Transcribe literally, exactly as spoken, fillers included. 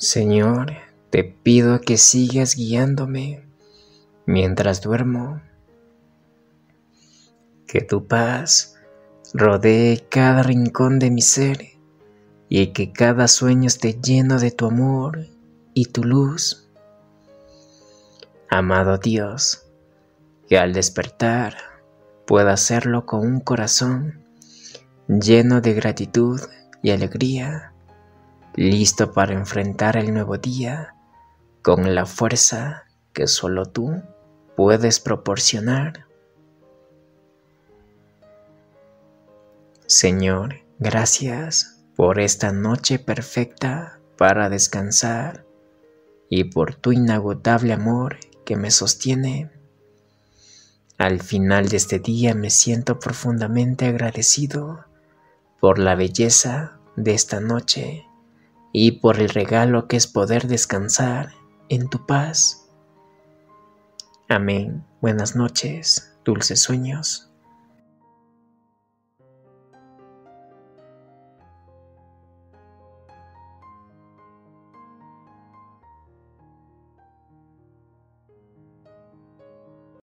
Señor, te pido que sigas guiándome mientras duermo, que tu paz rodee cada rincón de mi ser y que cada sueño esté lleno de tu amor y tu luz. Amado Dios, que al despertar pueda hacerlo con un corazón lleno de gratitud y alegría, listo para enfrentar el nuevo día con la fuerza que solo tú puedes proporcionar. Señor, gracias por esta noche perfecta para descansar y por tu inagotable amor que me sostiene. Al final de este día me siento profundamente agradecido por la belleza de esta noche y por el regalo que es poder descansar en tu paz. Amén. Buenas noches, dulces sueños.